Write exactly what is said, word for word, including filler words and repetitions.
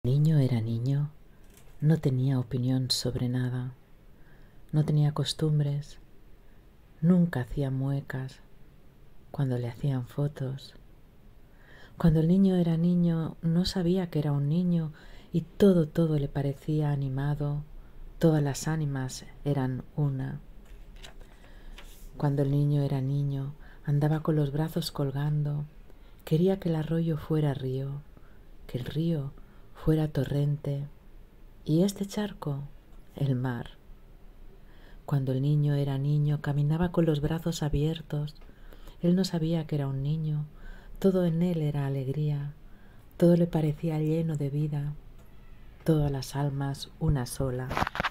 Niño era niño, no tenía opinión sobre nada, no tenía costumbres, nunca hacía muecas cuando le hacían fotos. Cuando el niño era niño no sabía que era un niño y todo, todo le parecía animado, todas las ánimas eran una. Cuando el niño era niño andaba con los brazos colgando, quería que el arroyo fuera río, que el río fuera torrente y este charco el mar. Cuando el niño era niño caminaba con los brazos abiertos. Él no sabía que era un niño, todo en él era alegría, todo le parecía lleno de vida, todas las almas una sola.